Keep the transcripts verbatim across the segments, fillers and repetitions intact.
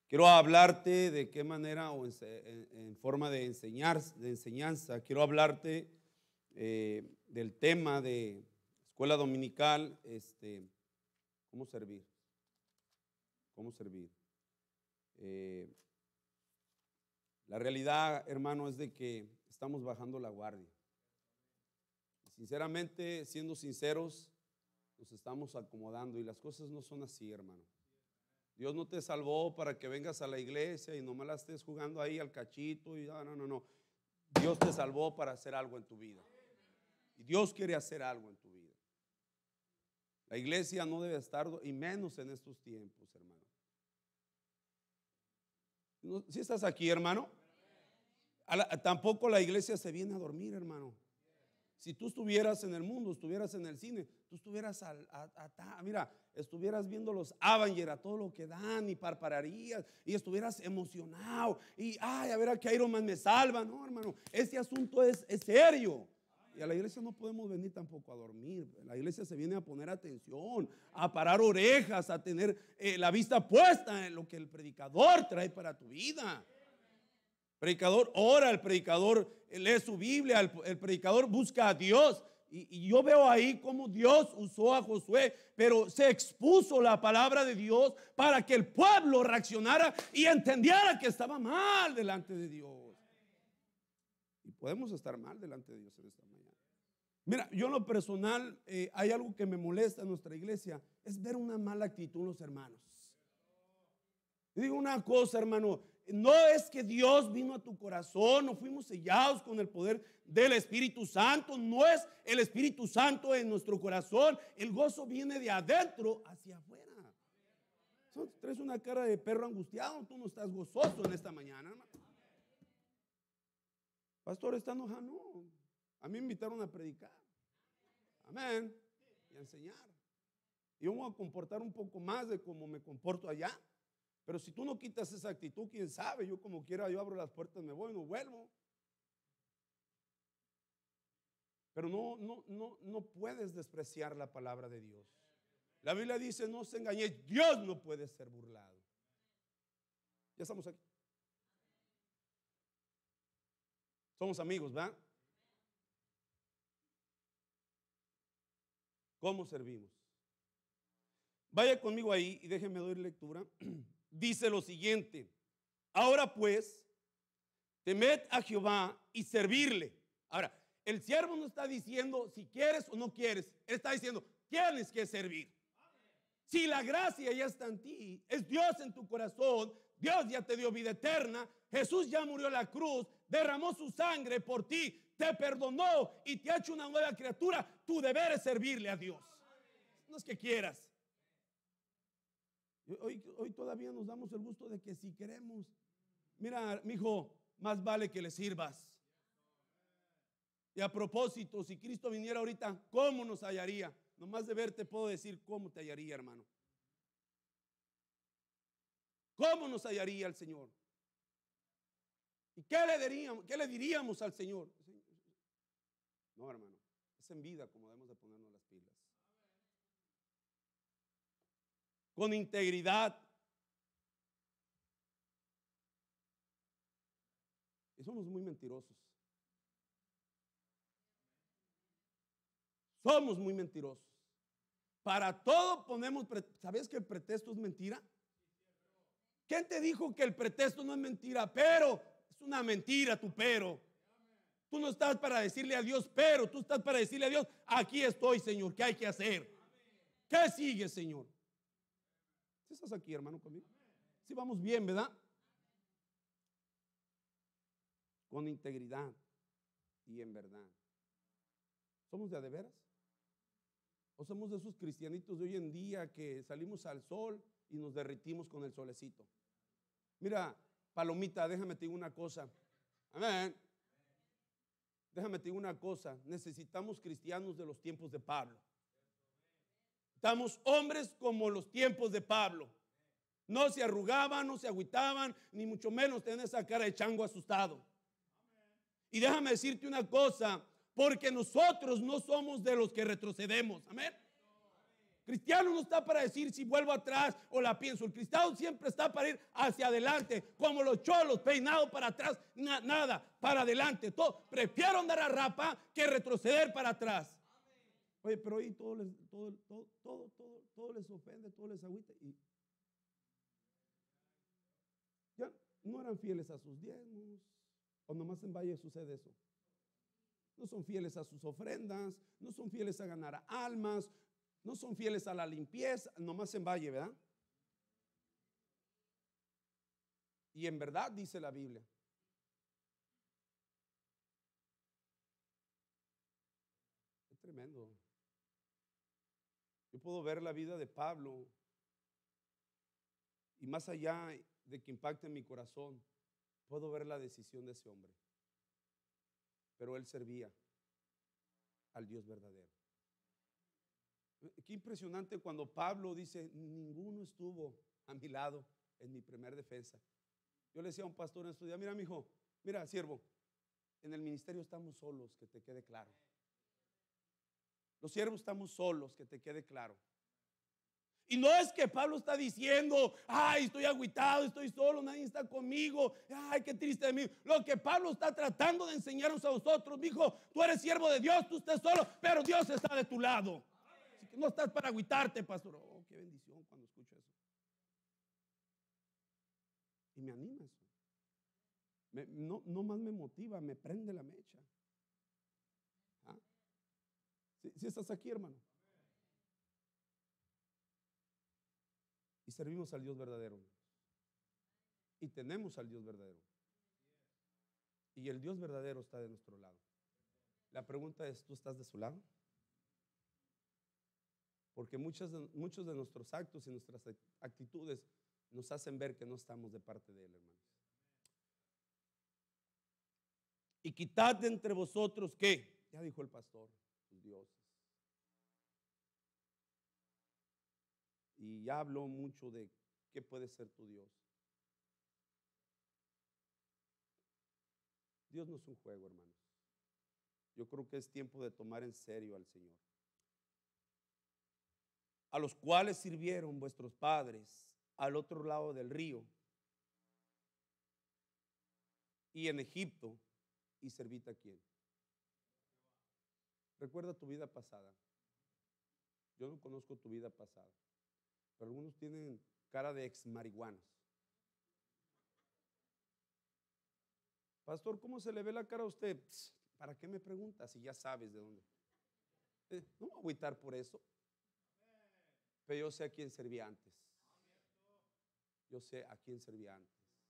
Quiero hablarte de qué manera o en, en, en forma de, enseñar, de enseñanza. Quiero hablarte eh, del tema de escuela dominical, este, cómo servir, cómo servir. Eh, la realidad, hermano, es de que estamos bajando la guardia. Sinceramente, siendo sinceros, nos estamos acomodando y las cosas no son así, hermano. Dios no te salvó para que vengas a la iglesia y nomás la estés jugando ahí al cachito y no, no, no, no. Dios te salvó para hacer algo en tu vida. Y Dios quiere hacer algo en tu vida. La iglesia no debe estar, y menos en estos tiempos, hermano. ¿No? ¿Sí estás aquí, hermano? A la, tampoco la iglesia se viene a dormir, hermano. Si tú estuvieras en el mundo, estuvieras en el cine, tú estuvieras al, a, a, a, mira, estuvieras viendo los Avengers a todo lo que dan y parpararías y estuvieras emocionado y ay, a ver a qué Iron Man me salva. No, hermano, este asunto es, es serio. Y a la iglesia no podemos venir tampoco a dormir. La iglesia se viene a poner atención, a parar orejas, a tener eh, la vista puesta en lo que el predicador trae para tu vida. El predicador ora, el predicador lee su Biblia, el, el predicador busca a Dios. Y, y yo veo ahí cómo Dios usó a Josué, pero se expuso la palabra de Dios para que el pueblo reaccionara y entendiera que estaba mal delante de Dios. Y podemos estar mal delante de Dios en esta mañana. Mira, yo en lo personal, eh, hay algo que me molesta en nuestra iglesia, es ver una mala actitud en los hermanos. Y digo una cosa, hermano, no es que Dios vino a tu corazón, no fuimos sellados con el poder del Espíritu Santo, no es el Espíritu Santo en nuestro corazón, el gozo viene de adentro hacia afuera. So, traes una cara de perro angustiado, tú no estás gozoso en esta mañana, hermano. Pastor, ¿está enojado? No, a mí me invitaron a predicar, amén, y a enseñar. Y yo me voy a comportar un poco más de como me comporto allá. Pero si tú no quitas esa actitud, quién sabe, yo como quiera, yo abro las puertas, me voy, no vuelvo. Pero no, no, no, no puedes despreciar la palabra de Dios. La Biblia dice, no se engañéis, Dios no puede ser burlado. Ya estamos aquí. Somos amigos, ¿verdad? ¿Cómo servimos? Vaya conmigo ahí y déjenme dar lectura. Dice lo siguiente: ahora pues, temed a Jehová y servirle. Ahora, el siervo no está diciendo si quieres o no quieres, él está diciendo tienes que servir. Si la gracia ya está en ti, es Dios en tu corazón, Dios ya te dio vida eterna, Jesús ya murió en la cruz, derramó su sangre por ti, te perdonó y te ha hecho una nueva criatura, tu deber es servirle a Dios. No es que quieras. Hoy, hoy todavía nos damos el gusto de que si queremos, mira, mijo, más vale que le sirvas. Y a propósito, si Cristo viniera ahorita, ¿cómo nos hallaría? Nomás de verte puedo decir cómo te hallaría, hermano. ¿Cómo nos hallaría el Señor? ¿Y qué le diríamos, qué le diríamos al Señor? No, hermano, es en vida como debemos de ponernos las pilas. Con integridad. Y somos muy mentirosos. Somos muy mentirosos. Para todo ponemos, ¿sabes que el pretexto es mentira? ¿Quién te dijo que el pretexto no es mentira? Pero, es una mentira tu pero. Tú no estás para decirle a Dios, pero tú estás para decirle a Dios, aquí estoy, Señor, ¿qué hay que hacer? ¿Qué sigue, Señor? ¿Sí estás aquí, hermano, conmigo? Sí, vamos bien, ¿verdad? Con integridad y en verdad. ¿Somos de a de veras? ¿O somos de esos cristianitos de hoy en día que salimos al sol y nos derritimos con el solecito? Mira, palomita, déjame te digo una cosa. Amén. Déjame te digo una cosa. Necesitamos cristianos de los tiempos de Pablo. Estamos hombres como los tiempos de Pablo. No se arrugaban, no se agüitaban, ni mucho menos tenían esa cara de chango asustado. Y déjame decirte una cosa, porque nosotros no somos de los que retrocedemos. Amén. cristiano no está para decir si vuelvo atrás o la pienso. El cristiano siempre está para ir hacia adelante, como los cholos, peinados para atrás, na, nada, para adelante. Todo, prefiero andar a rapa que retroceder para atrás. Oye, pero hoy todo les, todo, todo, todo, todo, todo les ofende, todo les agüita. Y ya no eran fieles a sus diezmos. O nomás en Valle sucede eso. No son fieles a sus ofrendas, no son fieles a ganar almas, no son fieles a la limpieza, nomás en Valle, ¿verdad? Y en verdad dice la Biblia. Es tremendo. Yo puedo ver la vida de Pablo y más allá de que impacte en mi corazón, puedo ver la decisión de ese hombre. Pero él servía al Dios verdadero. Qué impresionante cuando Pablo dice, ninguno estuvo a mi lado en mi primer defensa. Yo le decía a un pastor en estos días, mira, mi hijo, mira, siervo, en el ministerio estamos solos, que te quede claro. Los siervos estamos solos, que te quede claro. Y no es que Pablo está diciendo, ay, estoy agüitado, estoy solo, nadie está conmigo, ay, qué triste de mí. Lo que Pablo está tratando de enseñarnos a nosotros, hijo, tú eres siervo de Dios, tú estás solo, pero Dios está de tu lado. Así que no estás para agüitarte, pastor. Oh, qué bendición cuando escucho eso. Y me anima eso. Me, no, no más me motiva, me prende la mecha. ¿Ah? Si, si estás aquí, hermano. Y servimos al Dios verdadero. Y tenemos al Dios verdadero. Y el Dios verdadero está de nuestro lado. La pregunta es, ¿tú estás de su lado? Porque muchos de, muchos de nuestros actos y nuestras actitudes nos hacen ver que no estamos de parte de Él, hermanos. Y quitad de entre vosotros, ¿qué? Ya dijo el pastor, los dioses. Y ya habló mucho de qué puede ser tu Dios. Dios no es un juego, hermanos. Yo creo que es tiempo de tomar en serio al Señor. A los cuales sirvieron vuestros padres al otro lado del río y en Egipto, y servid a quién. Recuerda tu vida pasada. Yo no conozco tu vida pasada, pero algunos tienen cara de ex marihuanos. Pastor, ¿cómo se le ve la cara a usted? Pss, ¿para qué me preguntas si ya sabes de dónde? Eh, no me voy a agüitar por eso. Pero yo sé a quién servía antes. Yo sé a quién servía antes.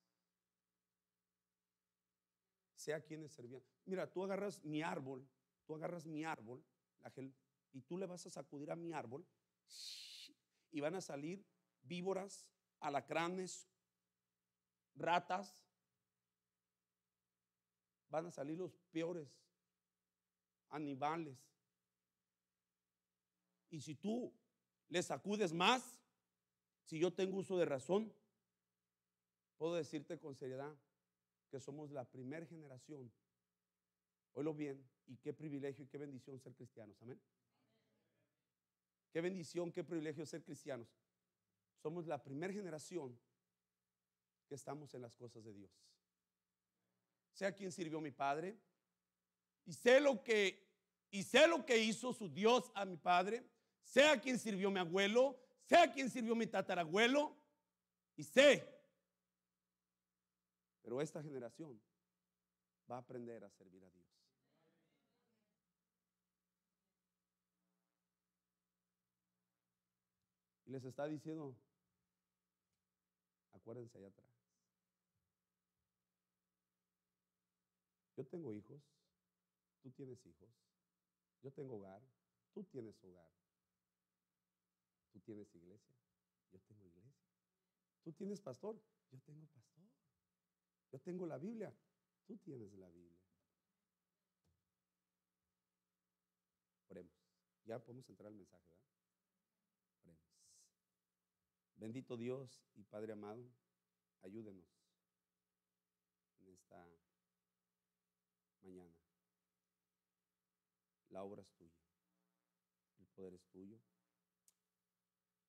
Sé a quiénes servían. Mira, tú agarras mi árbol, tú agarras mi árbol, la gel, y tú le vas a sacudir a mi árbol y van a salir víboras, alacranes, ratas. Van a salir los peores animales. Y si tú le sacudes más, si yo tengo uso de razón, puedo decirte con seriedad que somos la primera generación. Oílo bien, y qué privilegio y qué bendición ser cristianos. Amén. Qué bendición, qué privilegio ser cristianos. Somos la primera generación que estamos en las cosas de Dios. Sé a quién sirvió mi padre y sé lo que y sé lo que hizo su Dios a mi padre. Sé a quién sirvió mi abuelo, sé a quién sirvió mi tatarabuelo y sé. Pero esta generación va a aprender a servir a Dios. Y les está diciendo, acuérdense allá atrás. Yo tengo hijos, tú tienes hijos. Yo tengo hogar, tú tienes hogar. Tú tienes iglesia, yo tengo iglesia. Tú tienes pastor, yo tengo pastor. Yo tengo la Biblia, tú tienes la Biblia. Oremos. Ya podemos entrar al mensaje, ¿verdad? Oremos. Bendito Dios y Padre amado, ayúdenos en esta mañana. La obra es tuya, el poder es tuyo.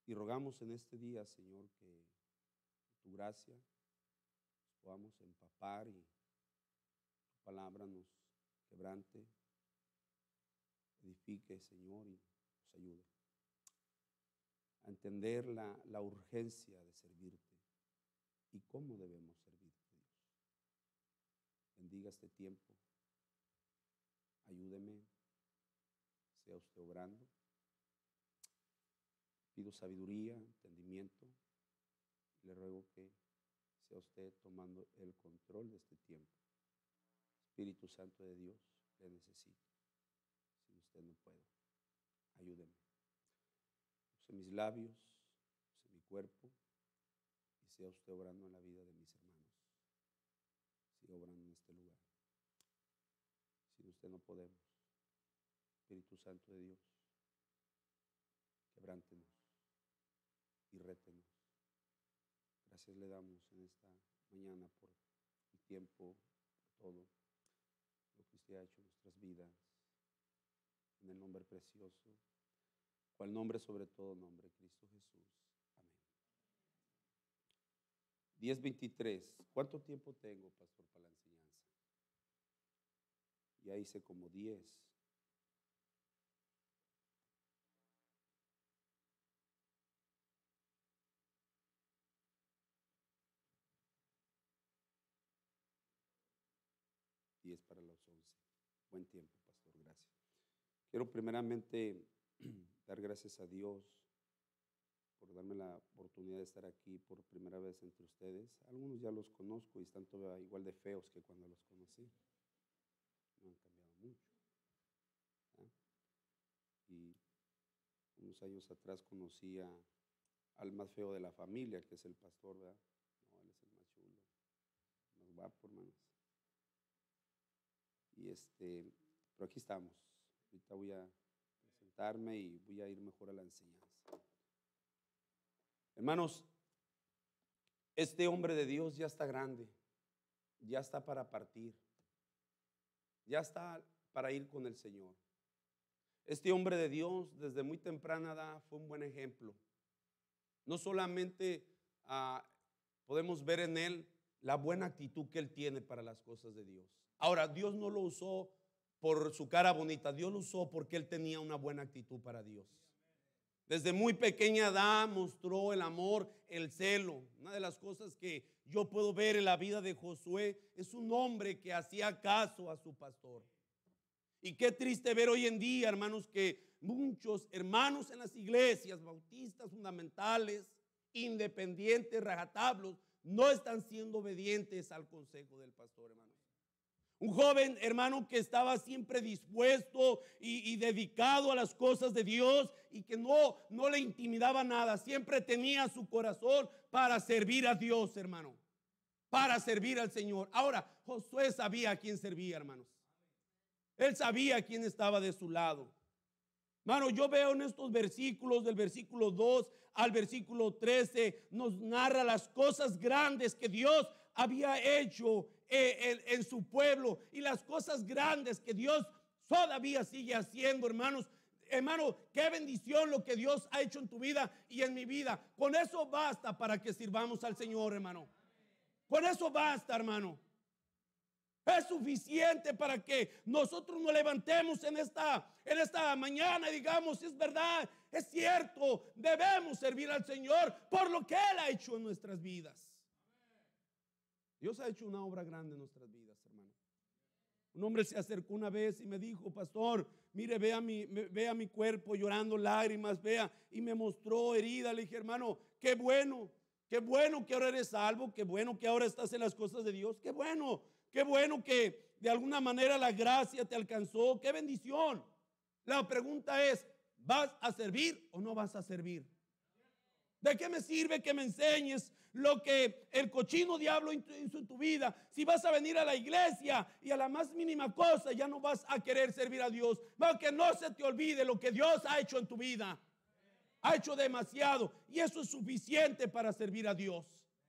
Y rogamos en este día, Señor, que tu gracia nos podamos empapar y tu palabra nos quebrante, edifique, Señor, y nos ayude a entender la, la urgencia de servirte y cómo debemos servirte, Dios. Bendiga este tiempo. Ayúdeme, sea usted obrando. Pido sabiduría, entendimiento. Le ruego que sea usted tomando el control de este tiempo. Espíritu Santo de Dios, le necesito. Sin usted no puedo. Ayúdeme. Use mis labios, use mi cuerpo y sea usted obrando en la vida de mis hermanos. Siga obrando en este lugar. Sin usted no podemos. Espíritu Santo de Dios, quebrántenos y rétenos. Gracias le damos en esta mañana por el tiempo, por todo lo que usted ha hecho en nuestras vidas. En el nombre precioso, cual nombre sobre todo nombre, Cristo Jesús. Amén. diez veintitrés. ¿Cuánto tiempo tengo, pastor, para la enseñanza? Ya hice como diez. diez para las once. Buen tiempo, pastor, gracias. Quiero primeramente dar gracias a Dios por darme la oportunidad de estar aquí por primera vez entre ustedes. Algunos ya los conozco y están todavía igual de feos que cuando los conocí. No han cambiado mucho. ¿eh? Y unos años atrás conocí a, al más feo de la familia, que es el pastor, ¿verdad? No, él es el más chulo, más guapo, hermanos. Y este, pero aquí estamos. Ahorita voy a presentarme y voy a ir mejor a la enseñanza. Hermanos, este hombre de Dios ya está grande, ya está para partir, ya está para ir con el Señor. Este hombre de Dios desde muy temprana edad fue un buen ejemplo. No solamente uh, podemos ver en él la buena actitud que él tiene para las cosas de Dios. Ahora, Dios no lo usó por su cara bonita, Dios lo usó porque él tenía una buena actitud para Dios. Desde muy pequeña edad mostró el amor, el celo. Una de las cosas que yo puedo ver en la vida de Josué es un hombre que hacía caso a su pastor. Y qué triste ver hoy en día, hermanos, que muchos hermanos en las iglesias, bautistas, fundamentales, independientes, rajatablos, no están siendo obedientes al consejo del pastor, hermano. Un joven, hermano, que estaba siempre dispuesto y, y dedicado a las cosas de Dios y que no, no le intimidaba nada. Siempre tenía su corazón para servir a Dios, hermano. Para servir al Señor. Ahora, Josué sabía a quién servía, hermanos. Él sabía quién estaba de su lado. Hermano, yo veo en estos versículos, del versículo dos al versículo trece, nos narra las cosas grandes que Dios había hecho en, en su pueblo y las cosas grandes que Dios todavía sigue haciendo, hermanos. Hermano, qué bendición lo que Dios ha hecho en tu vida y en mi vida. Con eso basta para que sirvamos al Señor, hermano. Con eso basta, hermano. Es suficiente para que nosotros nos levantemos en esta, en esta mañana y digamos, es verdad, es cierto, debemos servir al Señor por lo que Él ha hecho en nuestras vidas. Dios ha hecho una obra grande en nuestras vidas, hermano. Un hombre se acercó una vez y me dijo, pastor, mire, vea mi, vea mi cuerpo llorando lágrimas, vea, y me mostró herida. Le dije, hermano, qué bueno, qué bueno que ahora eres salvo, qué bueno que ahora estás en las cosas de Dios, qué bueno. Qué bueno que de alguna manera la gracia te alcanzó. Qué bendición. La pregunta es, ¿vas a servir o no vas a servir? ¿De qué me sirve que me enseñes lo que el cochino diablo hizo en tu vida? Si vas a venir a la iglesia y a la más mínima cosa ya no vas a querer servir a Dios. Para que no se te olvide lo que Dios ha hecho en tu vida. Ha hecho demasiado y eso es suficiente para servir a Dios.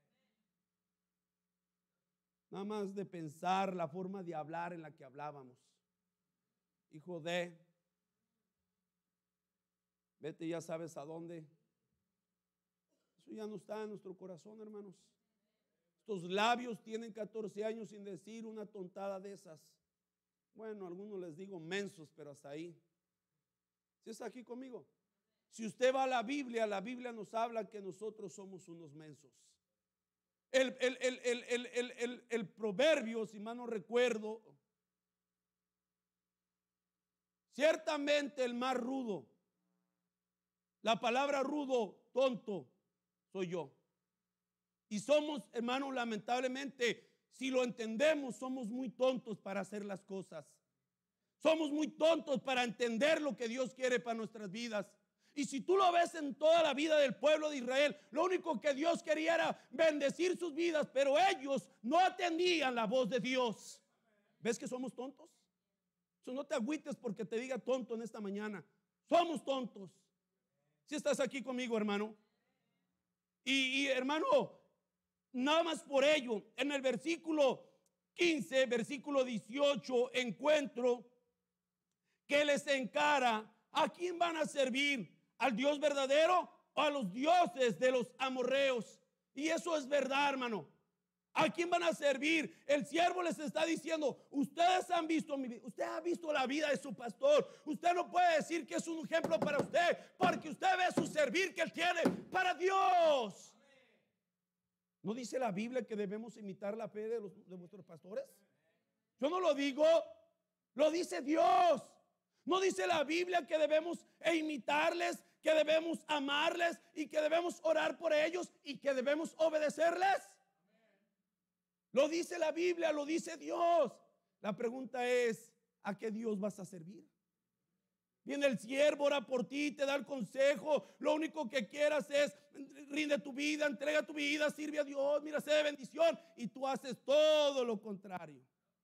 Nada más de pensar la forma de hablar en la que hablábamos. Hijo de, vete ya sabes a dónde. Eso ya no está en nuestro corazón, hermanos. Estos labios tienen catorce años sin decir una tontada de esas. Bueno, a algunos les digo mensos, pero hasta ahí. ¿Sí está aquí conmigo? Si usted va a la Biblia, la Biblia nos habla que nosotros somos unos mensos. El, el, el, el, el, el, el, el proverbio, si mal no recuerdo, ciertamente el más rudo, la palabra rudo, tonto, soy yo. Y somos, hermanos, lamentablemente, si lo entendemos, somos muy tontos para hacer las cosas. Somos muy tontos para entender lo que Dios quiere para nuestras vidas. Y si tú lo ves en toda la vida del pueblo de Israel, lo único que Dios quería era bendecir sus vidas, pero ellos no atendían la voz de Dios. ¿Ves que somos tontos? So, no te agüites porque te diga tonto en esta mañana. Somos tontos. Si estás aquí conmigo, hermano. Y, y hermano, nada más por ello, en el versículo quince, versículo dieciocho, encuentro que les encara a quién van a servir, al Dios verdadero o a los dioses de los amorreos. Y eso es verdad, hermano. ¿A quién van a servir? El siervo les está diciendo, ustedes han visto mi vida, usted ha visto la vida de su pastor. Usted no puede decir que es un ejemplo para usted, porque usted ve su servir que él tiene para Dios. ¿No dice la Biblia que debemos imitar la fe de, los, de vuestros pastores? Yo no lo digo, lo dice Dios. ¿No dice la Biblia que debemos imitarles, que debemos amarles y que debemos orar por ellos y que debemos obedecerles? Lo dice la Biblia, lo dice Dios. La pregunta es, ¿a qué Dios vas a servir? Viene el siervo, ora por ti, te da el consejo. Lo único que quieras es rinde tu vida, entrega tu vida, sirve a Dios, mira, sé de bendición. Y tú haces todo lo contrario.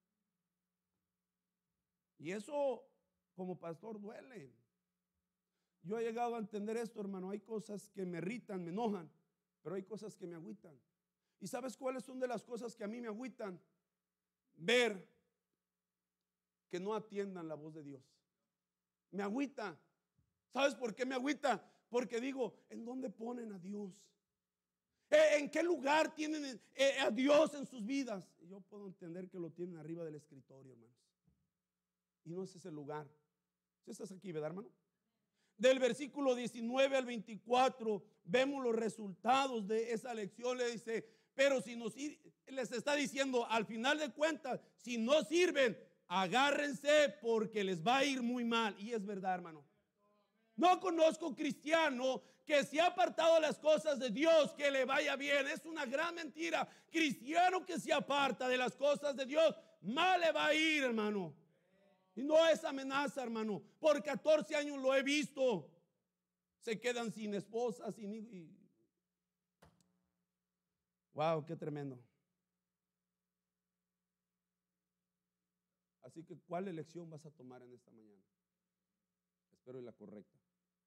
Y eso como pastor duele. Yo he llegado a entender esto, hermano. Hay cosas que me irritan, me enojan, pero hay cosas que me agüitan. ¿Y sabes cuáles son de las cosas que a mí me agüitan? Ver que no atiendan la voz de Dios. Me agüita. ¿Sabes por qué me agüita? Porque digo, ¿en dónde ponen a Dios? ¿En qué lugar tienen a Dios en sus vidas? Y yo puedo entender que lo tienen arriba del escritorio, hermanos. Y no es ese lugar. ¿Sí estás aquí, verdad, hermano? Del versículo diecinueve al veinticuatro vemos los resultados de esa lección. Le dice, pero si nos, les está diciendo, al final de cuentas, si no sirven, agárrense porque les va a ir muy mal. Y es verdad, hermano. No conozco cristiano que se ha apartado de las cosas de Dios que le vaya bien. Es una gran mentira. Cristiano que se aparta de las cosas de Dios, mal le va a ir, hermano. Y no es amenaza, hermano. Por catorce años lo he visto. Se quedan sin esposa, sin hijos. Y... wow, qué tremendo. Así que, ¿cuál elección vas a tomar en esta mañana? Espero la correcta.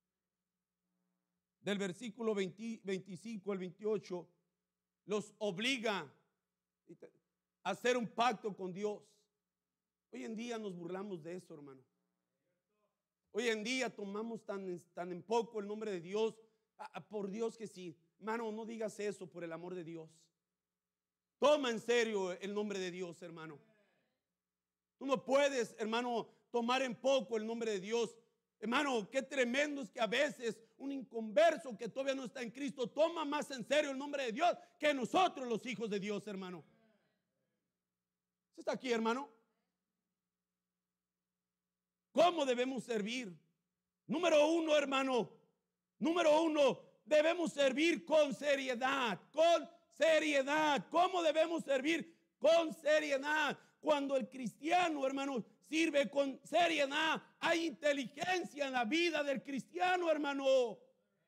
Del versículo veinte, veinticinco al veintiocho, los obliga a hacer un pacto con Dios. Hoy en día nos burlamos de eso, hermano. Hoy en día tomamos tan, tan en poco el nombre de Dios. Ah, por Dios que sí. Hermano, no digas eso por el amor de Dios. Toma en serio el nombre de Dios, hermano. Tú no puedes, hermano, tomar en poco el nombre de Dios. Hermano, qué tremendo es que a veces un inconverso que todavía no está en Cristo toma más en serio el nombre de Dios que nosotros los hijos de Dios, hermano. ¿Sí está aquí, hermano? ¿Cómo debemos servir? Número uno, hermano. Número uno, debemos servir con seriedad, con seriedad. ¿Cómo debemos servir? Con seriedad. Cuando el cristiano, hermano, sirve con seriedad, hay inteligencia en la vida del cristiano, hermano.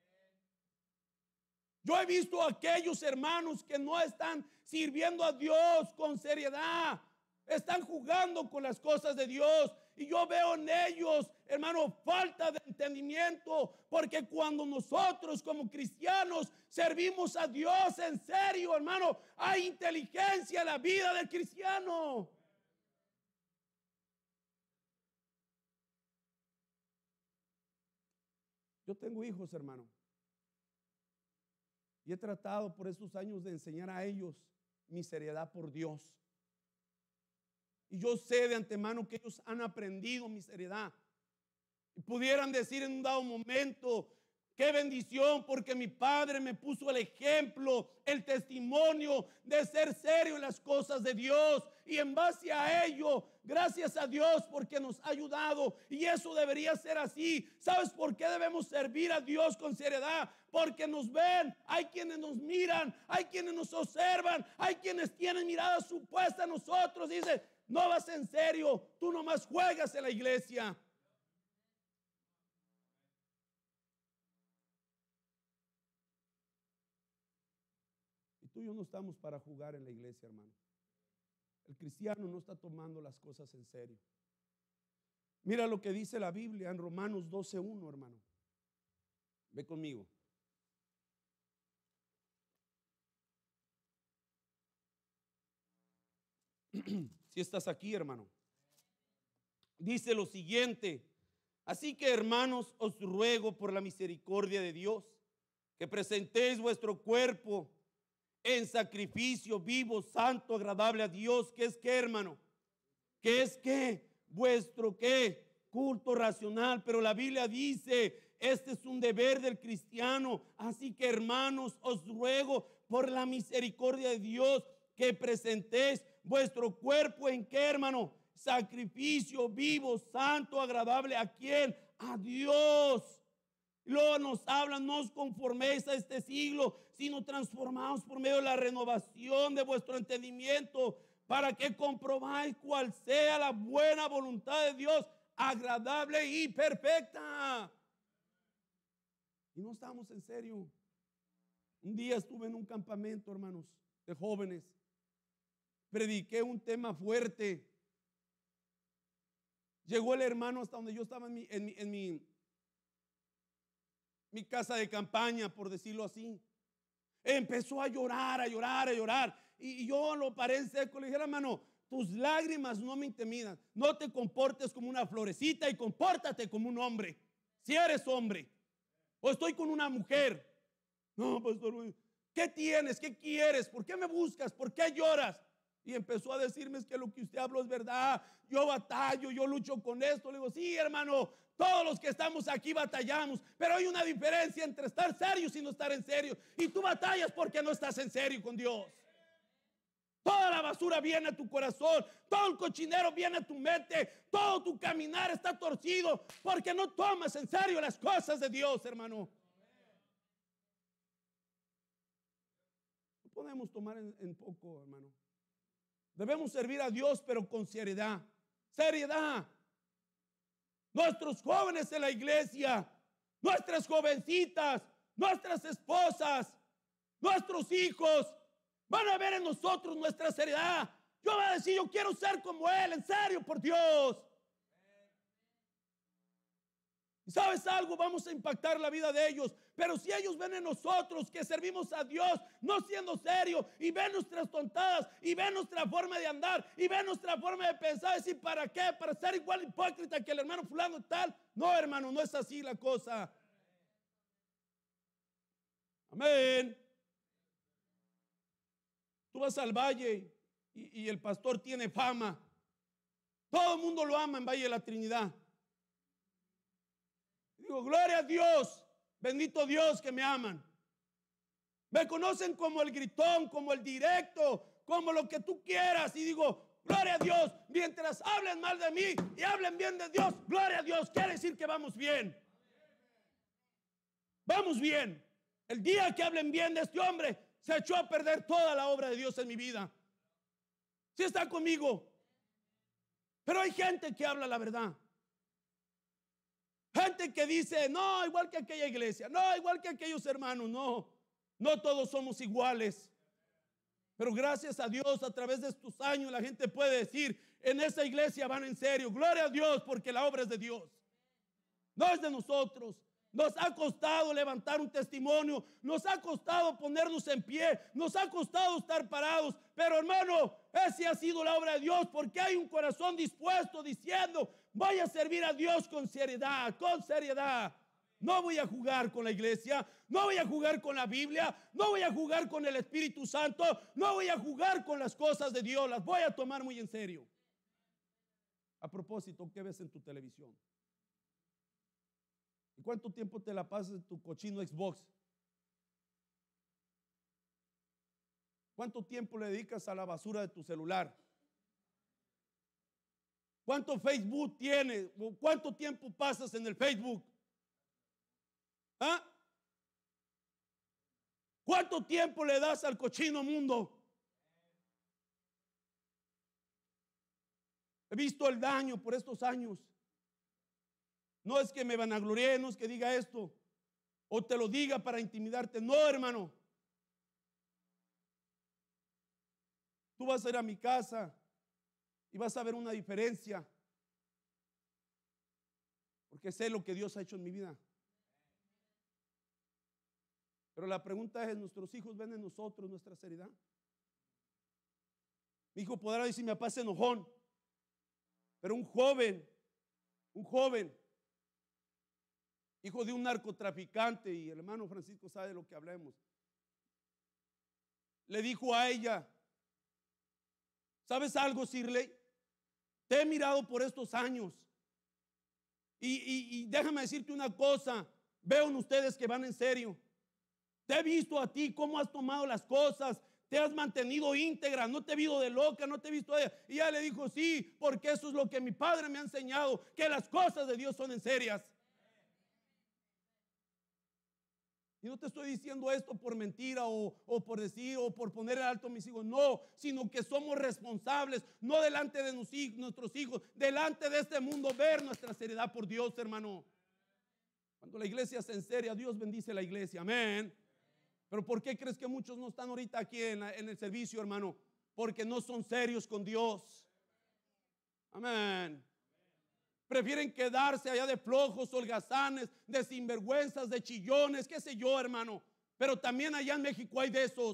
Yo he visto a aquellos hermanos que no están sirviendo a Dios con seriedad. Están jugando con las cosas de Dios. Y yo veo en ellos, hermano, falta de entendimiento. Porque cuando nosotros como cristianos servimos a Dios en serio, hermano, hay inteligencia en la vida del cristiano. Yo tengo hijos, hermano. Y he tratado por estos años de enseñar a ellos mi seriedad por Dios. Y yo sé de antemano que ellos han aprendido mi seriedad. Y pudieran decir en un dado momento: qué bendición, porque mi padre me puso el ejemplo, el testimonio de ser serio en las cosas de Dios. Y en base a ello, gracias a Dios porque nos ha ayudado. Y eso debería ser así. ¿Sabes por qué debemos servir a Dios con seriedad? Porque nos ven, hay quienes nos miran, hay quienes nos observan, hay quienes tienen mirada supuesta a nosotros. Dice: no vas en serio, tú nomás juegas en la iglesia. Tú y yo no estamos para jugar en la iglesia, hermano. El cristiano no está tomando las cosas en serio. Mira lo que dice la Biblia en Romanos doce uno, hermano. Ve conmigo. Si estás aquí, hermano. Dice lo siguiente: así que, hermanos, os ruego por la misericordia de Dios que presentéis vuestro cuerpo en sacrificio vivo, santo, agradable a Dios, que es que, hermano, que es que vuestro que culto racional. Pero la Biblia dice: este es un deber del cristiano. Así que, hermanos, os ruego por la misericordia de Dios que presentéis vuestro cuerpo en que, hermano, sacrificio vivo, santo, agradable a quién, a Dios. Luego nos hablan: no os conforméis a este siglo, sino transformaos por medio de la renovación de vuestro entendimiento, para que comprobáis cuál sea la buena voluntad de Dios, agradable y perfecta. Y no estamos en serio. Un día estuve en un campamento, hermanos, de jóvenes. Prediqué un tema fuerte. Llegó el hermano hasta donde yo estaba en mi, en mi, en mi mi casa de campaña, por decirlo así. Empezó a llorar, a llorar, a llorar. Y, y yo lo paré en seco. Le dije: hermano, tus lágrimas no me intimidan. No te comportes como una florecita y compórtate como un hombre, si eres hombre. O estoy con una mujer. No, pastor, ¿qué tienes? ¿Qué quieres? ¿Por qué me buscas? ¿Por qué lloras? Y empezó a decirme: es que lo que usted habló es verdad. Yo batallo, yo lucho con esto. Le digo: sí, hermano, todos los que estamos aquí batallamos, pero hay una diferencia entre estar serios y no estar en serio. Y tú batallas porque no estás en serio con Dios. Toda la basura viene a tu corazón, todo el cochinero viene a tu mente, todo tu caminar está torcido porque no tomas en serio las cosas de Dios, hermano. No podemos tomar en, en poco, hermano. Debemos servir a Dios, pero con seriedad. Seriedad. Nuestros jóvenes en la iglesia, nuestras jovencitas, nuestras esposas, nuestros hijos van a ver en nosotros nuestra seriedad. Yo voy a decir: yo quiero ser como él, en serio, por Dios. ¿Y sabes algo? Vamos a impactar la vida de ellos. Pero si ellos ven en nosotros que servimos a Dios no siendo serios, y ven nuestras tontadas, y ven nuestra forma de andar, y ven nuestra forma de pensar, decir: ¿para qué? ¿Para ser igual hipócrita que el hermano fulano tal? No, hermano, no es así la cosa. Amén. Tú vas al valle y, y el pastor tiene fama. Todo el mundo lo ama en Valle de la Trinidad. Digo: gloria a Dios, bendito Dios que me aman. Me conocen como el gritón, como el directo, como lo que tú quieras. Y digo: gloria a Dios. Mientras hablen mal de mí y hablen bien de Dios, gloria a Dios. Quiere decir que vamos bien. Vamos bien. El día que hablen bien de este hombre, se echó a perder toda la obra de Dios en mi vida. ¿Sí está conmigo? Pero hay gente que habla la verdad. Gente que dice: no, igual que aquella iglesia, no, igual que aquellos hermanos. No, no todos somos iguales. Pero gracias a Dios, a través de estos años, la gente puede decir: en esa iglesia van en serio. Gloria a Dios, porque la obra es de Dios, no es de nosotros. Nos ha costado levantar un testimonio, nos ha costado ponernos en pie, nos ha costado estar parados. Pero, hermano, esa ha sido la obra de Dios, porque hay un corazón dispuesto diciendo: voy a servir a Dios con seriedad, con seriedad. No voy a jugar con la iglesia, no voy a jugar con la Biblia, no voy a jugar con el Espíritu Santo, no voy a jugar con las cosas de Dios, las voy a tomar muy en serio. A propósito, ¿qué ves en tu televisión? ¿Y cuánto tiempo te la pasas en tu cochino Xbox? ¿Cuánto tiempo le dedicas a la basura de tu celular? ¿Cuánto Facebook tienes? ¿Cuánto tiempo pasas en el Facebook? ¿Ah? ¿Cuánto tiempo le das al cochino mundo? He visto el daño por estos años. No es que me vanaglorié, no es que diga esto o te lo diga para intimidarte. No, hermano. Tú vas a ir a mi casa y vas a ver una diferencia, porque sé lo que Dios ha hecho en mi vida. Pero la pregunta es, ¿nuestros hijos ven en nosotros nuestra seriedad? Mi hijo podrá decir, mi papá es enojón, pero un joven, un joven, hijo de un narcotraficante, y el hermano Francisco sabe de lo que hablemos, le dijo a ella, ¿sabes algo, Shirley? Te he mirado por estos años y, y, y déjame decirte una cosa, veo en ustedes que van en serio. Te he visto a ti cómo has tomado las cosas, te has mantenido íntegra, no te he visto de loca, no te he visto de... Y ella le dijo, sí, porque eso es lo que mi padre me ha enseñado, que las cosas de Dios son en serias. Y no te estoy diciendo esto por mentira o, o por decir o por poner en alto a mis hijos, no, sino que somos responsables, no delante de nuestros hijos, delante de este mundo, ver nuestra seriedad por Dios, hermano. Cuando la iglesia se enseria, Dios bendice la iglesia, amén. Pero ¿por qué crees que muchos no están ahorita aquí en, la, en el servicio, hermano? Porque no son serios con Dios, amén. Prefieren quedarse allá de flojos, holgazanes, de sinvergüenzas, de chillones, qué sé yo, hermano. Pero también allá en México hay de esos.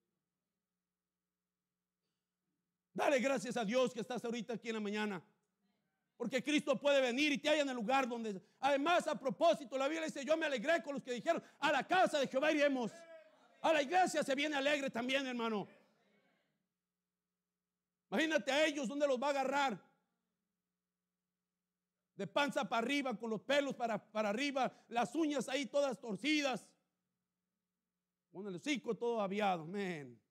Dale gracias a Dios que estás ahorita aquí en la mañana, porque Cristo puede venir y te haya en el lugar donde... Además, a propósito, la Biblia dice, yo me alegré con los que dijeron, a la casa de Jehová iremos. A la iglesia se viene alegre también, hermano. Imagínate a ellos, ¿dónde los va a agarrar? De panza para arriba, con los pelos para, para arriba, las uñas ahí todas torcidas, con el hocico todo aviado, amén.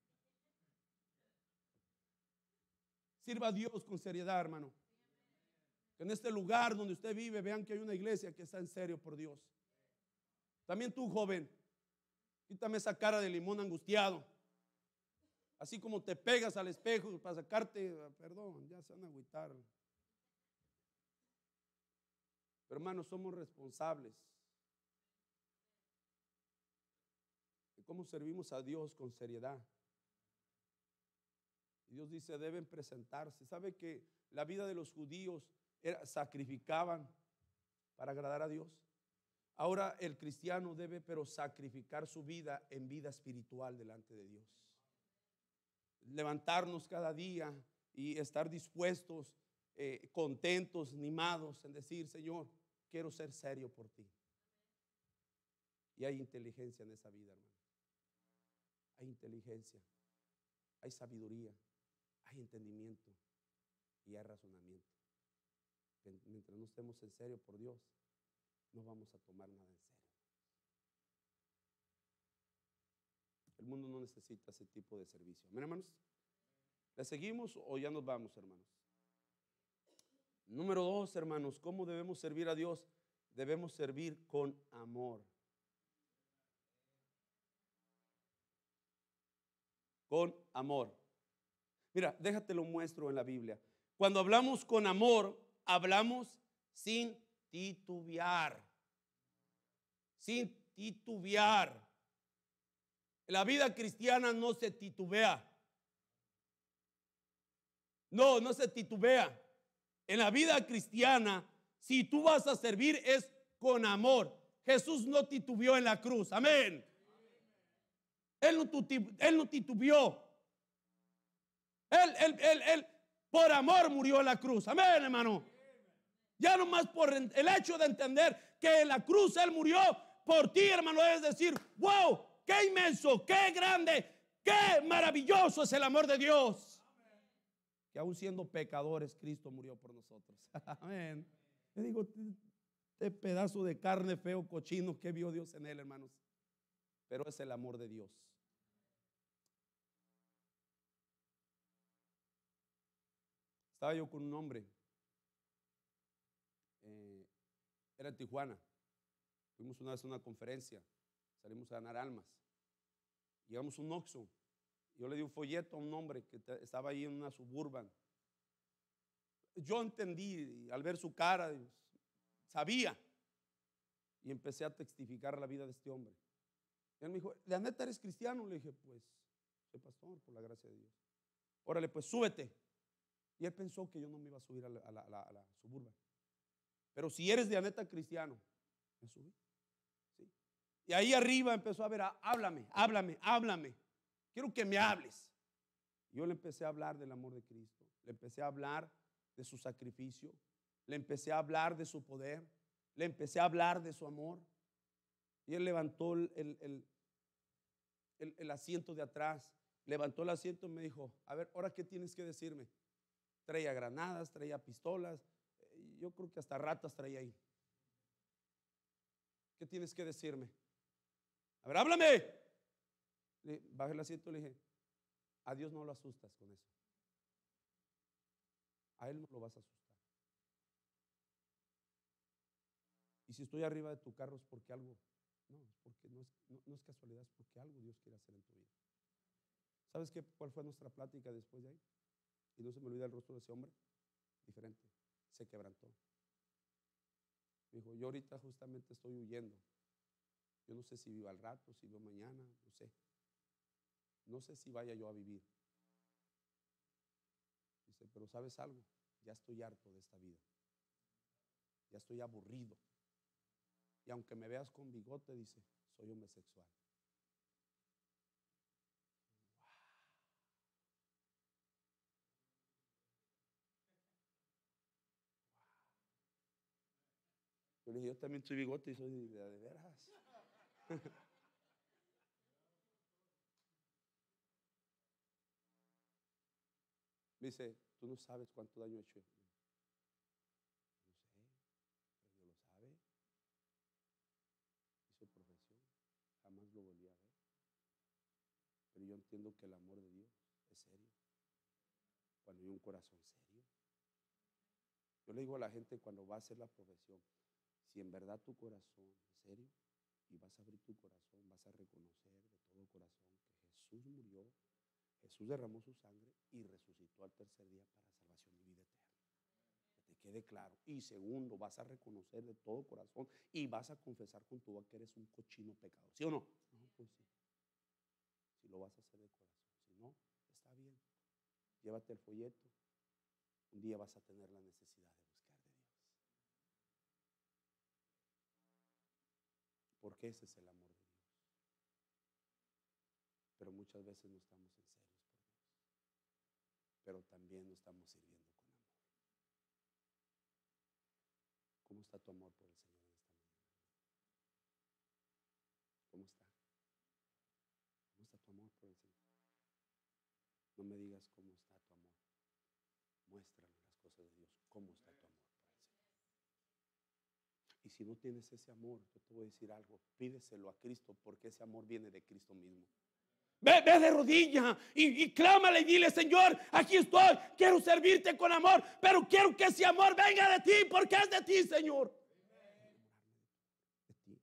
Sirva a Dios con seriedad, hermano. Que en este lugar donde usted vive vean que hay una iglesia que está en serio por Dios. También tú, joven, quítame esa cara de limón angustiado. Así como te pegas al espejo para sacarte, perdón, ya se van a agüitar. Pero hermanos, somos responsables de cómo servimos a Dios con seriedad. Y Dios dice, deben presentarse. ¿Sabe que la vida de los judíos era, sacrificaban para agradar a Dios? Ahora el cristiano debe, pero sacrificar su vida en vida espiritual delante de Dios. Levantarnos cada día y estar dispuestos, eh, contentos, animados en decir, Señor, quiero ser serio por ti. Y hay inteligencia en esa vida, hermano. Hay inteligencia, hay sabiduría, hay entendimiento y hay razonamiento. Mientras no estemos en serio por Dios, no vamos a tomar nada en serio. El mundo no necesita ese tipo de servicio. Amén, hermanos. ¿Le seguimos o ya nos vamos, hermanos? Número dos, hermanos, ¿cómo debemos servir a Dios? Debemos servir con amor. Con amor. Mira, déjate lo muestro en la Biblia. Cuando hablamos con amor, hablamos sin titubear. Sin titubear. En la vida cristiana no se titubea. No, no se titubea. En la vida cristiana, si tú vas a servir es con amor. Jesús no titubeó en la cruz, amén. Él no, él no titubeó. Él, él, él, él por amor murió en la cruz, amén, hermano. Ya nomás por el hecho de entender que en la cruz Él murió por ti, hermano, debes decir: wow, qué inmenso, qué grande, qué maravilloso es el amor de Dios. Que aún siendo pecadores, Cristo murió por nosotros. Amén. Yo digo, este pedazo de carne feo, cochino, que vio Dios en él, hermanos. Pero es el amor de Dios. Estaba yo con un hombre, eh, era en Tijuana. Fuimos una vez a una conferencia, salimos a ganar almas. Llegamos a un Oxxo. Yo le di un folleto a un hombre que estaba ahí en una Suburban. Yo entendí, al ver su cara, sabía. Y empecé a testificar la vida de este hombre. Y él me dijo: ¿la neta eres cristiano? Le dije: pues, soy pastor, por la gracia de Dios. Órale, pues súbete. Y él pensó que yo no me iba a subir a la, a la, a la, a la Suburban. Pero si eres de neta cristiano, me subí. ¿Sí? Y ahí arriba empezó a ver: a, háblame, háblame, háblame. Quiero que me hables. Yo le empecé a hablar del amor de Cristo. Le empecé a hablar de su sacrificio. Le empecé a hablar de su poder. Le empecé a hablar de su amor. Y él levantó el, el, el, el, el asiento de atrás. Levantó el asiento y me dijo: a ver, ¿ahora qué tienes que decirme? Traía granadas, traía pistolas. Yo creo que hasta ratas traía ahí. ¿Qué tienes que decirme? A ver, háblame. Le bajé el asiento y le dije: a Dios no lo asustas con eso. A Él no lo vas a asustar. Y si estoy arriba de tu carro es porque algo, no, es porque no es, no, no es casualidad, es porque algo Dios quiere hacer en tu vida. ¿Sabes qué? ¿Cuál fue nuestra plática después de ahí? Y no se me olvida el rostro de ese hombre. Diferente. Se quebrantó. Me dijo: yo ahorita justamente estoy huyendo. Yo no sé si vivo al rato, si vivo mañana, no sé. No sé si vaya yo a vivir. Dice: pero ¿sabes algo? Ya estoy harto de esta vida. Ya estoy aburrido. Y aunque me veas con bigote, dice, soy homosexual. Yo le dije: yo también soy bigote y soy de, de, de veras. Me dice: tú no sabes cuánto daño he hecho. No sé, pero Dios lo sabe. Hizo profesión, jamás lo volví a ver. Pero yo entiendo que el amor de Dios es serio. Cuando hay un corazón serio. Yo le digo a la gente cuando va a hacer la profesión: si en verdad tu corazón es serio y vas a abrir tu corazón, vas a reconocer de todo corazón que Jesús murió, Jesús derramó su sangre y resucitó al tercer día para salvación y vida eterna. Que te quede claro. Y segundo, vas a reconocer de todo corazón y vas a confesar con tu boca que eres un cochino pecador. ¿Sí o no? No, pues sí. Si lo vas a hacer de corazón. Si no, está bien. Llévate el folleto. Un día vas a tener la necesidad de buscar de Dios. Porque ese es el amor de Dios. Pero muchas veces no estamos en serios por Dios. Pero también no estamos sirviendo con amor. ¿Cómo está tu amor por el Señor en esta mañana? ¿Cómo está? ¿Cómo está tu amor por el Señor? No me digas cómo está tu amor. Muéstrame las cosas de Dios. ¿Cómo está tu amor por el Señor? Y si no tienes ese amor, yo te voy a decir algo: pídeselo a Cristo, porque ese amor viene de Cristo mismo. Ve, ve de rodilla y, y clámale y dile: Señor, aquí estoy, quiero servirte con amor, pero quiero que ese amor venga de ti, porque es de ti, Señor. De ti.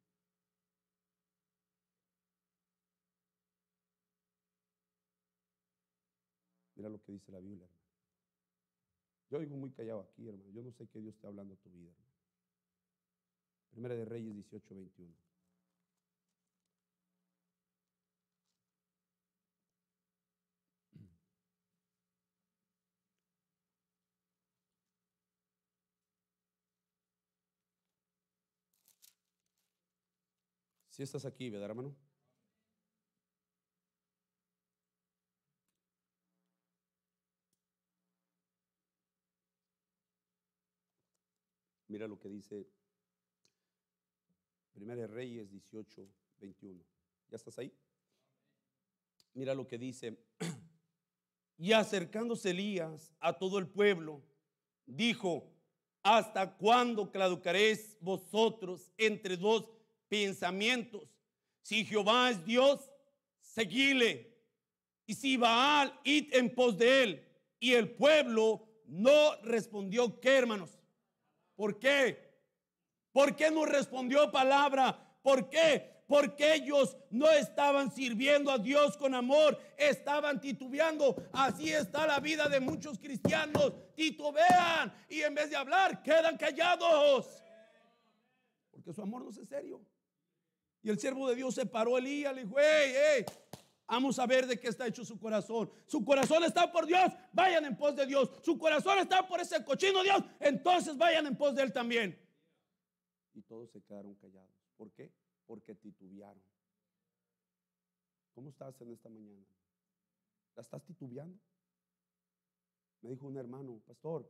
Mira lo que dice la Biblia, hermano. Yo oigo muy callado aquí, hermano. Yo no sé qué Dios está hablando a tu vida, hermano. Primera de Reyes dieciocho, veintiuno. Si estás aquí, ¿verdad, hermano? Mira lo que dice Primera de Reyes dieciocho, veintiuno. ¿Ya estás ahí? Mira lo que dice. Y acercándose Elías a todo el pueblo, dijo: ¿hasta cuándo caducaréis vosotros entre dos pensamientos? Si Jehová es Dios, seguile, y si Baal, id en pos de él. Y el pueblo no respondió. ¿Qué, hermanos? ¿Por qué? ¿Por qué no respondió palabra? ¿Por qué? Porque ellos no estaban sirviendo a Dios con amor, estaban titubeando. Así está la vida de muchos cristianos: titubean y en vez de hablar quedan callados, porque su amor no es serio. Y el siervo de Dios se paró, Elías, le dijo: hey, hey, vamos a ver de qué está hecho su corazón. Su corazón está por Dios, vayan en pos de Dios. Su corazón está por ese cochino Dios, entonces vayan en pos de él también. Y todos se quedaron callados. ¿Por qué? Porque titubearon. ¿Cómo estás en esta mañana? ¿La estás titubeando? Me dijo un hermano: pastor,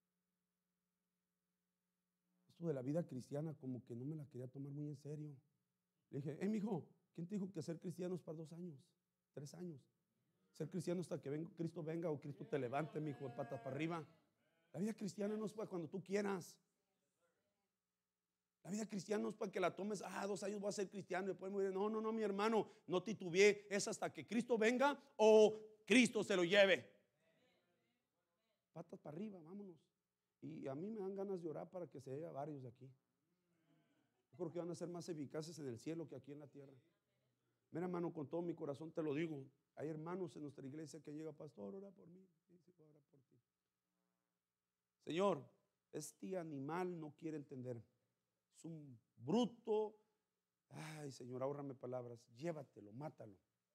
esto de la vida cristiana como que no me la quería tomar muy en serio. Le dije: eh, mijo, ¿quién te dijo que ser cristiano es para dos años, tres años? Ser cristiano hasta que venga, Cristo venga o Cristo te levante, mijo, de patas para arriba. La vida cristiana no es para cuando tú quieras. La vida cristiana no es para que la tomes: ah, dos años voy a ser cristiano y después morir. No, no, no, mi hermano, no titubeé. Es hasta que Cristo venga o Cristo se lo lleve. Patas para arriba, vámonos. Y a mí me dan ganas de orar para que se lleve a varios de aquí. Yo creo que van a ser más eficaces en el cielo que aquí en la tierra. Mira, hermano, con todo mi corazón te lo digo. Hay hermanos en nuestra iglesia que llega: pastor, ora por mí. Sí, sí, ora por ti. Señor, este animal no quiere entender. Es un bruto. Ay, Señor, ahórrame palabras. Llévatelo, mátalo.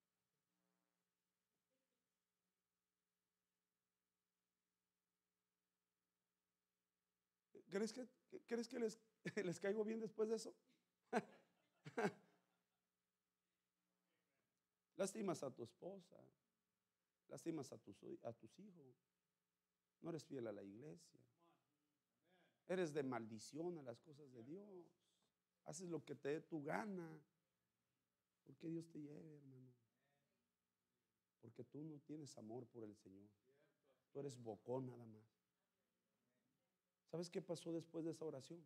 ¿Crees que, ¿crees que les, les caigo bien después de eso? Lastimas a tu esposa, lastimas a tus, a tus hijos, no eres fiel a la iglesia, eres de maldición a las cosas de Dios, haces lo que te dé tu gana. ¿Por qué Dios te lleve, hermano? Porque tú no tienes amor por el Señor, tú eres bocón nada más. ¿Sabes qué pasó después de esa oración?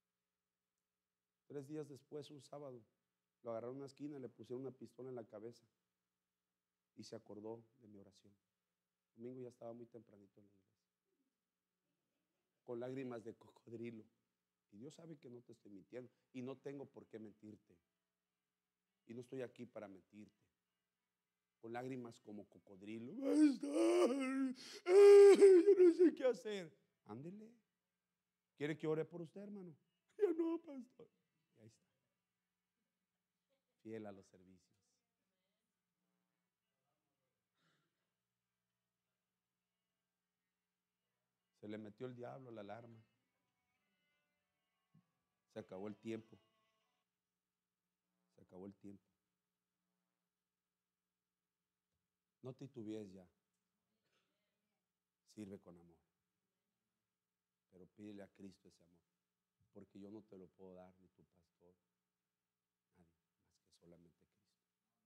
Tres días después, un sábado, lo agarraron en una esquina, le pusieron una pistola en la cabeza y se acordó de mi oración. El domingo ya estaba muy tempranito en la iglesia, con lágrimas de cocodrilo. Y Dios sabe que no te estoy mintiendo y no tengo por qué mentirte. Y no estoy aquí para mentirte. Con lágrimas como cocodrilo: pastor, ay, yo no sé qué hacer. Ándele. ¿Quiere que ore por usted, hermano? Ya no, pastor. Y ahí está. Fiel a los servicios. Se le metió el diablo a la alarma. Se acabó el tiempo. Se acabó el tiempo. No titubees ya. Sirve con amor. Pero pídele a Cristo ese amor. Porque yo no te lo puedo dar, ni tu pastor, nadie, más que solamente Cristo.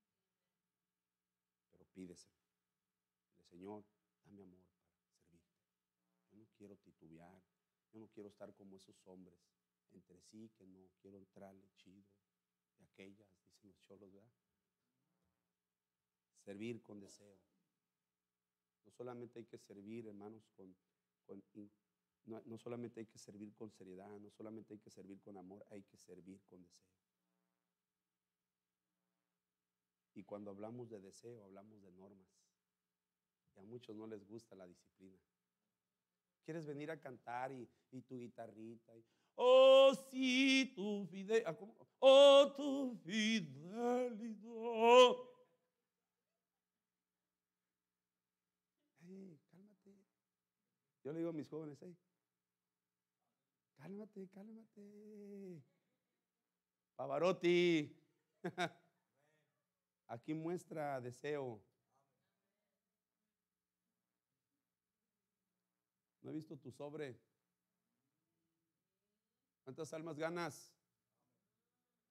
Pero pídeselo. Dile: Señor, dame amor para servirte. Yo no quiero titubear. Yo no quiero estar como esos hombres entre sí, que no quiero entrarle chido de aquellas, dicen los cholos, ¿verdad? Servir con deseo. No solamente hay que servir, hermanos, con, con no, no solamente hay que servir con seriedad, no solamente hay que servir con amor, hay que servir con deseo. Y cuando hablamos de deseo, hablamos de normas. Y a muchos no les gusta la disciplina. Quieres venir a cantar y, y tu guitarrita y, oh, sí, tu fidelidad, oh, tu fidelidad. Hey, cálmate. Yo le digo a mis jóvenes: hey, cálmate, cálmate. Pavarotti. Aquí muestra deseo. No he visto tu sobre. ¿Cuántas almas ganas?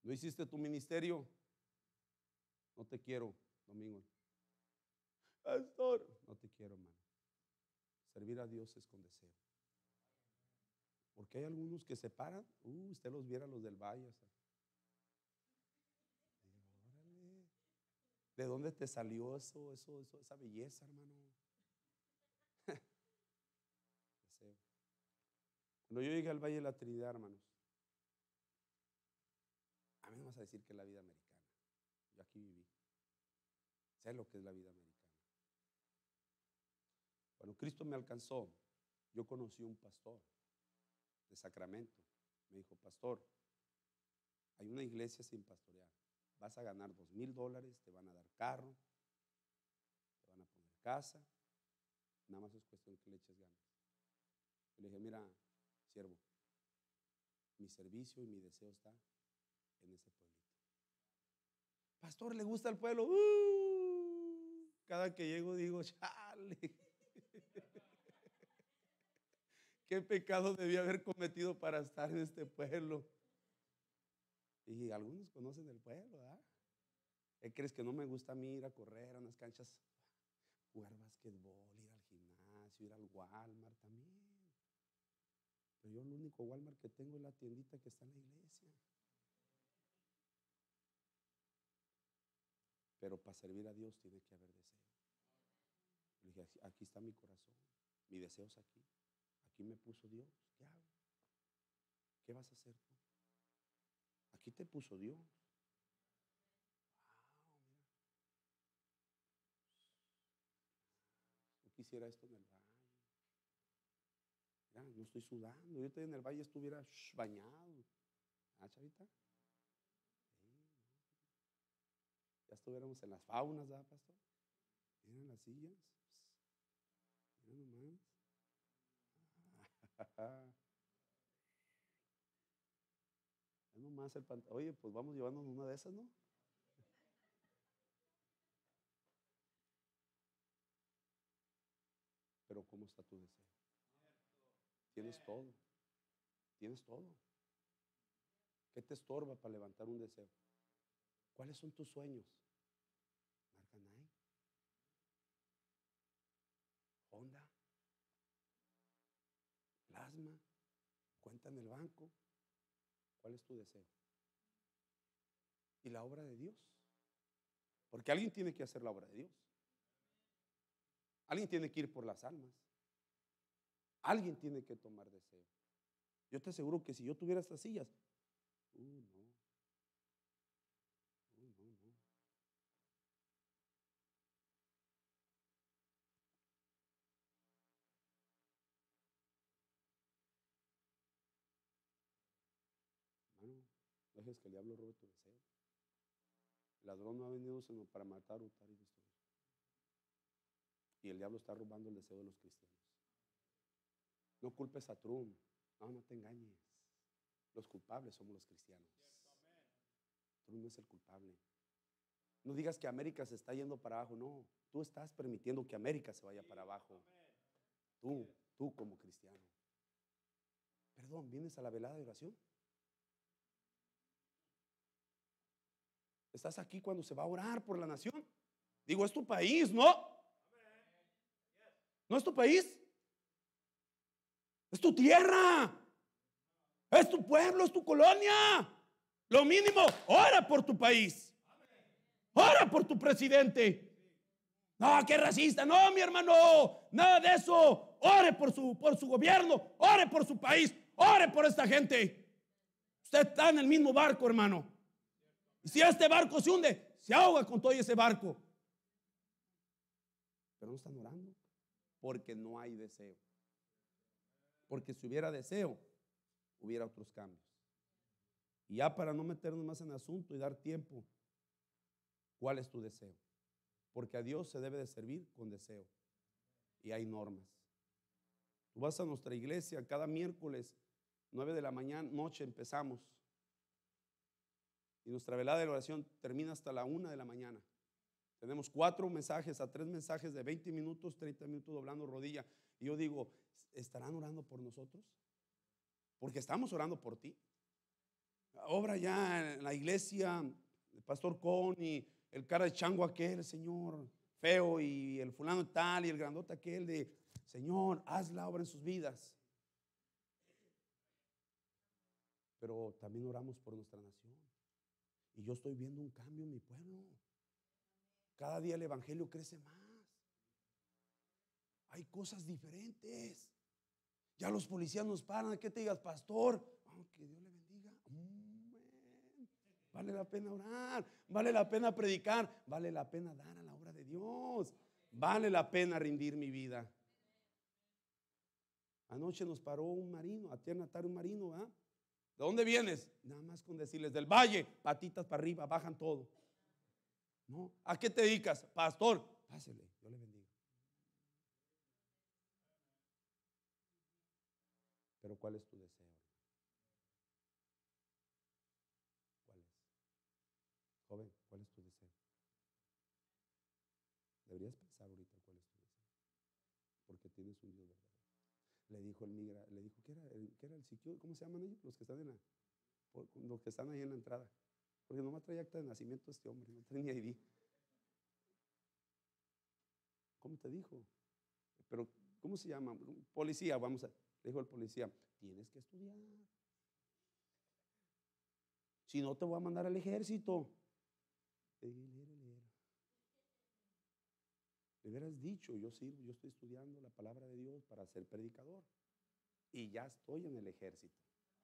No hiciste tu ministerio, no te quiero, Domingo. Pastor, no te quiero, hermano. Servir a Dios es con deseo. Porque hay algunos que se paran, uh, usted los viera, los del valle. O sea. Órale. ¿De dónde te salió eso, eso, eso, esa belleza, hermano? Deseo. Cuando yo llegué al Valle de la Trinidad, hermanos, a mí no me vas a decir que es la vida americana. Yo aquí viví. Sé lo que es la vida americana. Cuando Cristo me alcanzó, yo conocí a un pastor de Sacramento. Me dijo: pastor, hay una iglesia sin pastorear. Vas a ganar dos mil dólares, te van a dar carro, te van a poner casa. Nada más es cuestión que le eches ganas. Yo le dije: mira, siervo, mi servicio y mi deseo está en ese pueblito. Pastor, ¿le gusta el pueblo? Uh, cada que llego digo: chale, qué pecado debía haber cometido para estar en este pueblo. Y algunos conocen el pueblo, ¿verdad? ¿Qué crees que no me gusta a mí ir a correr a unas canchas, jugar basquetbol, ir al gimnasio, ir al Walmart también? Pero yo el único Walmart que tengo es la tiendita que está en la iglesia. Pero para servir a Dios tiene que haber deseo. Le dije: aquí está mi corazón, mi deseo es aquí. Aquí me puso Dios. ¿Qué hago? ¿Qué vas a hacer tú? Aquí te puso Dios. Wow, mira. Yo quisiera esto en el valle. Mira, no estoy sudando. Yo estoy en el valle, estuviera shh, bañado. ¿Ah, chavita? Sí, no. Ya estuviéramos en las faunas, ¿verdad, pastor? Miren las sillas. Miren nomás. Es nomás el pantalón. Oye, pues vamos llevándonos una de esas, ¿no? Pero ¿cómo está tu deseo? Tienes todo. Tienes todo. ¿Qué te estorba para levantar un deseo? ¿Cuáles son tus sueños? Marcanay, Honda, plasma, cuenta en el banco. ¿Cuál es tu deseo? ¿Y la obra de Dios? Porque alguien tiene que hacer la obra de Dios. Alguien tiene que ir por las almas. Alguien tiene que tomar deseo. Yo te aseguro que si yo tuviera estas sillas, uh, no, uh, no, no. Hermano, no dejes que el diablo robe tu deseo. El ladrón no ha venido sino para matar, hurtar y destruir. Y el diablo está robando el deseo de los cristianos. No culpes a Trump. No, no te engañes. Los culpables somos los cristianos. Trump no es el culpable. No digas que América se está yendo para abajo. No, tú estás permitiendo que América se vaya para abajo. Tú, tú como cristiano. Perdón, ¿vienes a la velada de oración? ¿Estás aquí cuando se va a orar por la nación? Digo, es tu país, ¿no? ¿No es tu país? Es tu tierra. Es tu pueblo, es tu colonia. Lo mínimo, ora por tu país. Ora por tu presidente. No, qué racista. No, mi hermano, nada de eso. Ore por su, por su gobierno. Ore por su país. Ore por esta gente. Usted está en el mismo barco, hermano. Y si este barco se hunde, se ahoga con todo ese barco. Pero no están orando porque no hay deseo. Porque si hubiera deseo, hubiera otros cambios. Y ya para no meternos más en asunto y dar tiempo, ¿cuál es tu deseo? Porque a Dios se debe de servir con deseo. Y hay normas. Tú vas a nuestra iglesia cada miércoles, nueve de la mañana, noche empezamos. Y nuestra velada de oración termina hasta la una de la mañana. Tenemos cuatro mensajes a tres mensajes de veinte minutos, treinta minutos doblando rodilla. Y yo digo, ¿estarán orando por nosotros? Porque estamos orando por ti. obra ya en la iglesia, el pastor Con y el cara de chango aquel, Señor, feo, y el fulano tal y el grandote aquel, de Señor, haz la obra en sus vidas. Pero también oramos por nuestra nación. Y yo estoy viendo un cambio en mi pueblo. Cada día el evangelio crece más. Hay cosas diferentes. Ya los policías nos paran. ¿Qué te digas, pastor? Oh, que Dios le bendiga. Mm, vale la pena orar. Vale la pena predicar. Vale la pena dar a la obra de Dios. Vale la pena rendir mi vida. Anoche nos paró un marino, a atar un marino, ¿verdad? ¿De dónde vienes? Nada más con decirles del valle, patitas para arriba, bajan todo. ¿No? ¿A qué te dedicas? Pastor, pásele, Dios le bendiga. Pero ¿cuál es tu deseo? ¿Cuál es? Joven, ¿cuál es tu deseo? Deberías pensar ahorita cuál es tu deseo. Porque tienes un Dios verdadero. Le dijo el migra, le dijo que era el, que era el sitio, ¿cómo se llaman ellos? Los que están en la, los que están ahí en la entrada. Porque no me trae acta de nacimiento este hombre, no trae ni I D. ¿Cómo te dijo? Pero, ¿cómo se llama? Policía, vamos a, le dijo el policía, tienes que estudiar. Si no, te voy a mandar al ejército. Le hubieras dicho, yo sirvo, yo estoy estudiando la palabra de Dios para ser predicador. Y ya estoy en el ejército.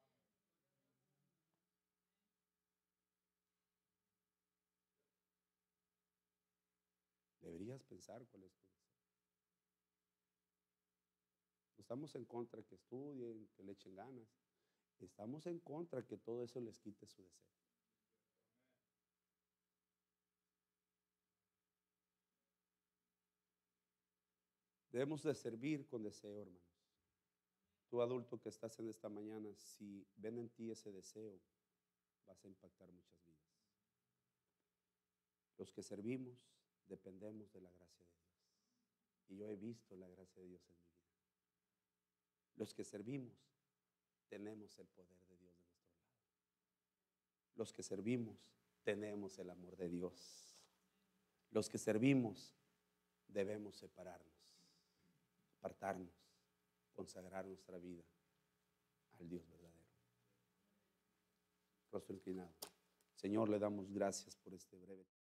Deberías pensar cuál es tu deseo. No estamos en contra que estudien, que le echen ganas. Estamos en contra que todo eso les quite su deseo. Debemos de servir con deseo, hermanos. Tú adulto que estás en esta mañana, si ven en ti ese deseo, vas a impactar muchas vidas. Los que servimos dependemos de la gracia de Dios. Y yo he visto la gracia de Dios en mi vida. Los que servimos tenemos el poder de Dios de nuestro lado. Los que servimos tenemos el amor de Dios. Los que servimos debemos separarnos, apartarnos, consagrar nuestra vida al Dios verdadero. Rostro inclinado. Señor, le damos gracias por este breve